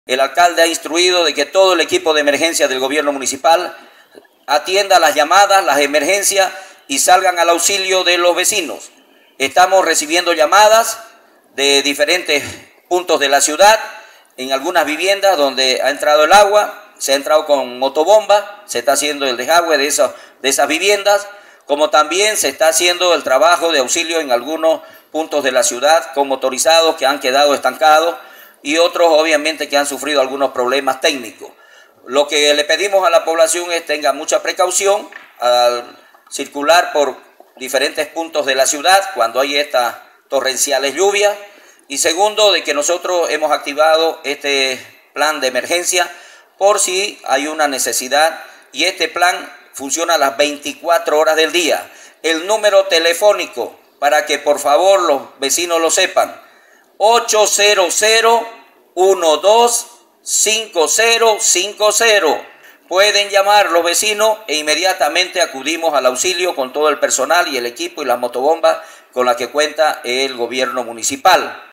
El alcalde ha instruido de que todo el equipo de emergencia del gobierno municipal atienda las llamadas, las emergencias y salgan al auxilio de los vecinos. Estamos recibiendo llamadas de diferentes puntos de la ciudad, en algunas viviendas donde ha entrado el agua, se ha entrado con motobomba, se está haciendo el desagüe de esas viviendas, como también se está haciendo el trabajo de auxilio en algunos puntos de la ciudad con motorizados que han quedado estancados y otros obviamente que han sufrido algunos problemas técnicos. Lo que le pedimos a la población es que tenga mucha precaución al circular por diferentes puntos de la ciudad cuando hay estas torrenciales lluvias. Y segundo, de que nosotros hemos activado este plan de emergencia por si hay una necesidad, y este plan funciona a las 24 horas del día. El número telefónico, para que por favor los vecinos lo sepan, 800-125050. Pueden llamar los vecinos e inmediatamente acudimos al auxilio con todo el personal y el equipo y las motobombas con las que cuenta el gobierno municipal.